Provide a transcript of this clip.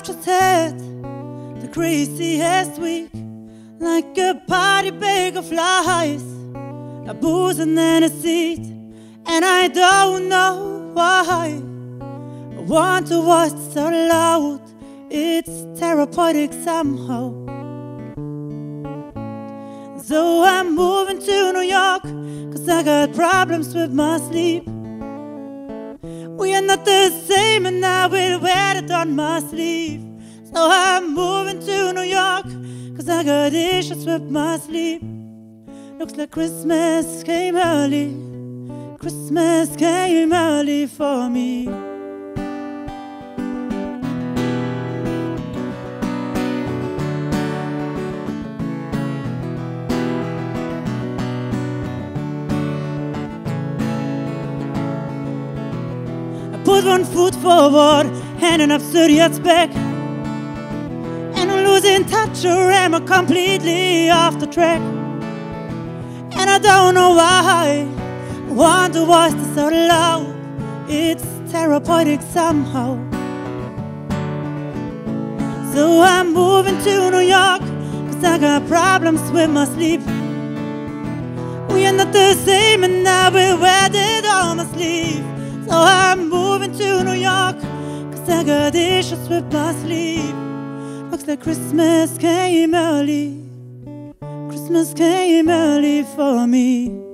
just had the craziest week, like a party bag of lies, a booze and then a seat, and I don't know why. I want to voice it so loud, it's therapeutic somehow. So I'm moving to New York, 'cause I got problems with my sleep. We are not the same and I will wear it on my sleeve. So I'm moving to New York, 'cause I got issues with my sleep. Looks like Christmas came early. Christmas came early for me. Put one foot forward, handing up 30 yards back, and I'm losing touch, or am I completely off the track? And I don't know why. I want to voice this out loud, it's therapeutic somehow. So I'm moving to New York, 'cause I got problems with my sleep. We are not the same and I will wear it on my sleeve. So I'm moving to New York, 'cause I got issues with my sleep. Looks like Christmas came early. Christmas came early for me.